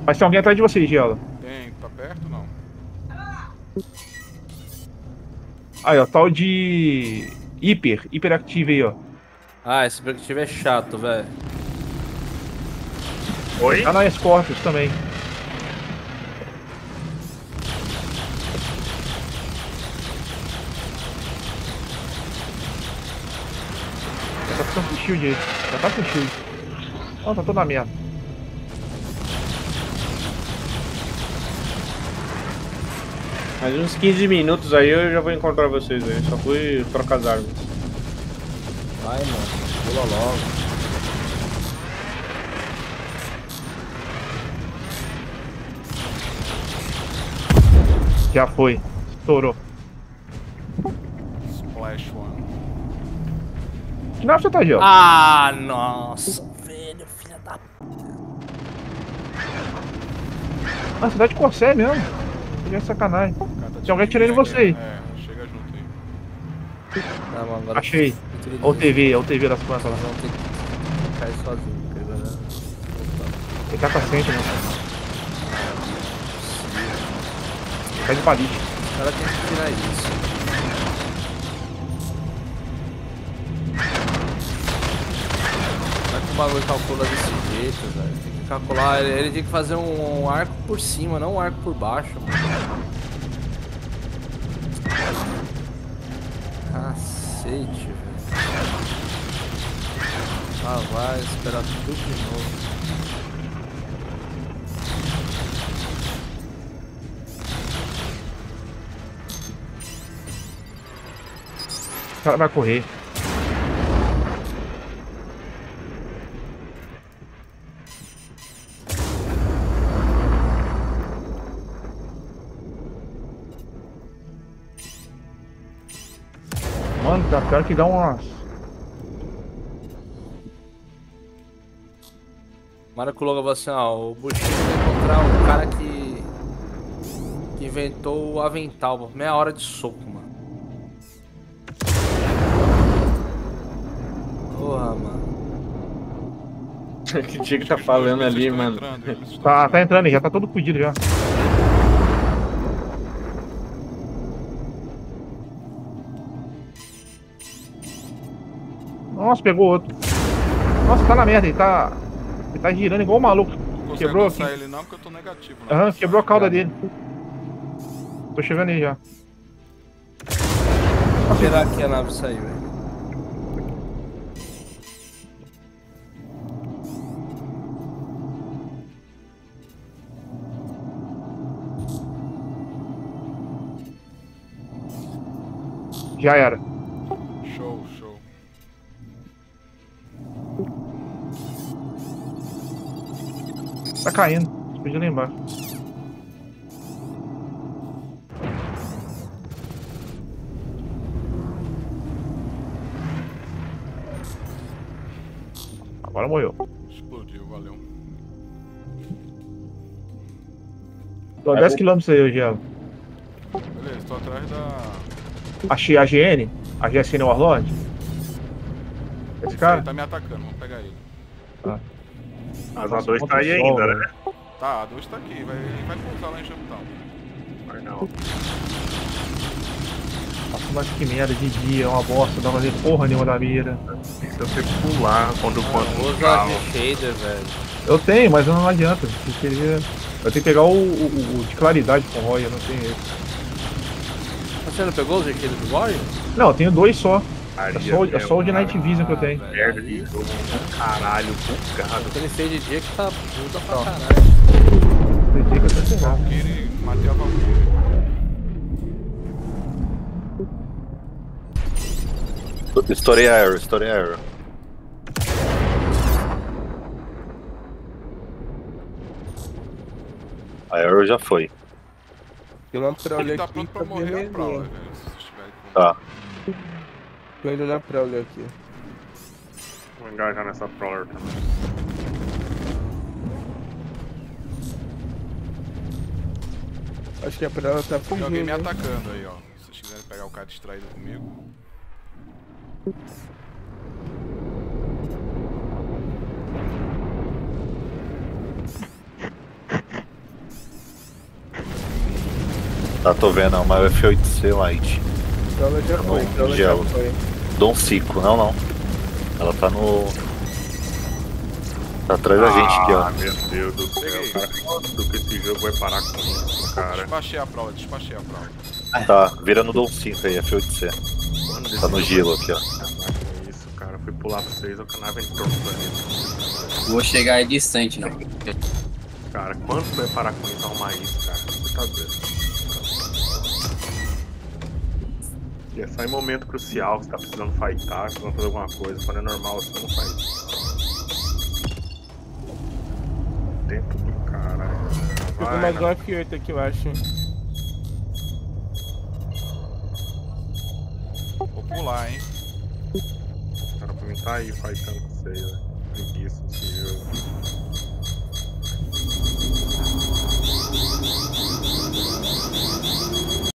Mas tem alguém atrás de você, Gelo. Tem, tá perto não? Aí, ó, tal de hiperativo aí, ó. Ah, esse objetivo é chato, velho. Oi? Tá na Scorpius também. Já tá ficando com shield aí. Já tá com shield. Ó, tá toda merda. Mais uns 15 minutos aí eu já vou encontrar vocês aí. Só fui trocar as armas. Vai, mano. Pula logo. Já foi. Estourou. Splash One. Que nave você tá, Gelo? Ah, nossa, velho, filha da... Ah, você tá de Corsair mesmo. Isso é sacanagem. O cara tá Tem alguém te atirando em você aí. É, chega junto aí. Não, mano, agora Achei. Olha o TV das plantas lá. Não tem que cair sozinho, porque ele vai... Ele tá paciente, né? Tá de palite. O cara tem que tirar isso. Como é que o bagulho calcula desse jeito, velho? Tem que calcular, ele tem que fazer um arco por cima, não um arco por baixo, mano. Cacete, velho. Ah, vai esperar tudo de novo. O cara vai correr. Mano, tá pior que dá umas. Mara colocou falou assim, ó, o Bushido vai encontrar um cara que inventou o avental, por meia hora de soco, mano. Porra, mano. Que dia que tá falando ali, mano. Tá entrando aí, já tá todo fudido já. Nossa, pegou outro. Nossa, tá na merda, ele tá girando igual um maluco. Não Quebrou consegue aqui. alcançar ele não, porque eu tô negativo. Né? Aham, quebrou a cauda dele. Tô chegando aí já. Vou esperar aqui a nave sair, velho. Já era. Show, show. Tá caindo. Explodiu lá embaixo. Agora morreu. Explodiu, valeu. Tô a 10 km aí, Gelo. Beleza, tô atrás da... Achei a GN. A GSN Warlord. Esse cara? Ele tá me atacando, vamos pegar ele. Ah. As Nossa, A2 tá aí quanto sol, ainda, velho. né? Tá, a 2 tá aqui, ele vai pousar lá em Jamptown. Mas não. Nossa, mas que merda de dia, é uma bosta, não dá pra ver porra nenhuma da mira. Se você pular quando o quanto Usa carro. shader, velho. Eu tenho, mas não adianta. Eu tenho que pegar o de claridade com o Roy, eu não tenho esse. Você não pegou os shader do Warrior? Não, eu tenho dois só. Maria, É só o de Night Vision que eu tenho. velho, Merda aí- de jogo, caralho, bugado. O que ele fez de dia que tá puta pra Ó. caralho. Tem dia que eu tô sem nada. Valkyrie, matei a Valkyrie. Estourei a arrow, estourei a arrow. A arrow já foi. Eu não pra Ele olhar tá aqui pronto pra ver morrer a vermelho. Prowler, velho. Se vocês tiverem com... Tá. Tô indo olhar pra olhar aqui. Vou engajar nessa Prowler também. Acho que a pra ela tá Tem alguém fugindo. me hein? atacando aí, ó. Se vocês quiserem pegar o cara distraído comigo. Tá, tô vendo, é uma F8C Light. Ela já Tá foi, bom, ela já gelo. foi. Dom Cico, não. Ela tá no. Tá atrás da gente aqui, ó. Meu Deus do céu, Peguei. cara. Quando que esse jogo vai parar com isso, cara? Despachei a prova, despachei a prova. Tá, vira no Dom Cico aí, F8C. Mano, Tá no gelo aqui, ó. Que isso, cara. Fui pular pra vocês, o canal entrou no planeta. Vou chegar aí distante, não. Cara, quando que vai parar com isso, arrumar isso, cara? Você tá doido. E é só em momento crucial que você tá precisando fightar, precisando fazer alguma coisa. Quando é normal, você não faz isso. Tempo do caralho. Pegou Vai, mais um né? F8 aqui, eu acho. Vou pular, hein. Cara, pra mim tá aí fightando com vocês, velho. Preguiça esse jogo.